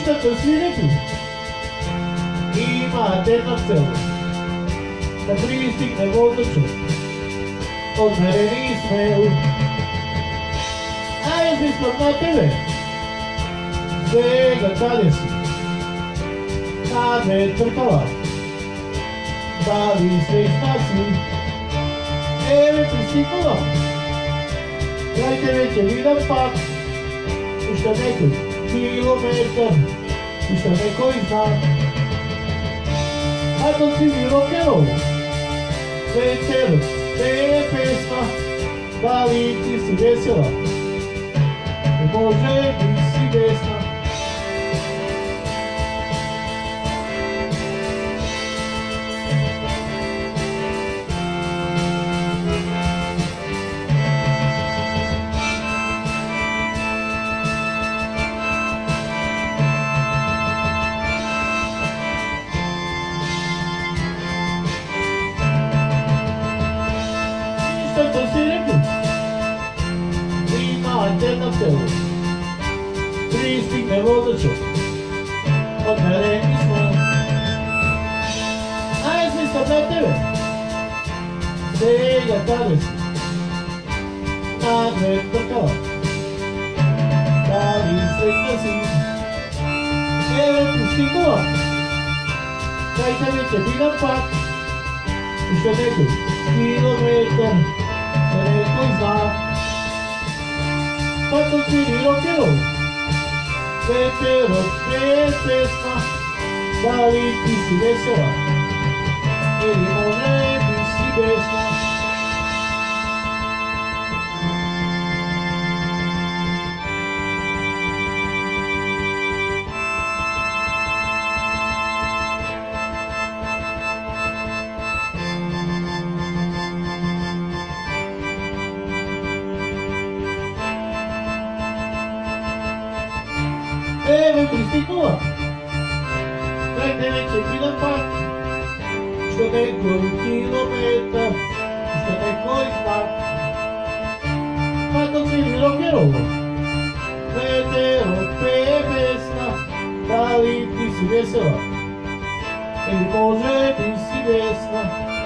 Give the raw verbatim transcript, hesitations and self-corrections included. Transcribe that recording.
Ništa što svi rekli. Imate jedna celu. Da pristigne vozaču. Odmereni smelu. A jesi smo na tebe. Svega kada si. Kad me trkala. Da li se ispasi. Eve pristignula. Kraj tebe će vidan pak. Ušta nekoj kilometar. Ušta nekoj zna. A to si mi rock'n'roll. Večer, te je pesma. Da li ti si vesela? Ne može ti si besna. Što si rekli? Imate na celu. Pristigne vozaču. Odmereni smo. A jesli sam na tebe. Svega kada si. Nadme trkala. Da li sretna si. Evo pristignula. Kraj tebe će bidan pak. Ušta nekoj kilometar. Nekoj zna. Pa to sviri rock'n'roll. Večero, te pesma. Da li ti si vesela? Ili može ti si besna? Evo pristignula. Kraj tebe će bidan pak. Što nekoj kilometar. Što nekoj znak. Pa to sviri rock'n'roll. Vetero peje pesma. Da li ti si vesela? Ili može ti si besna?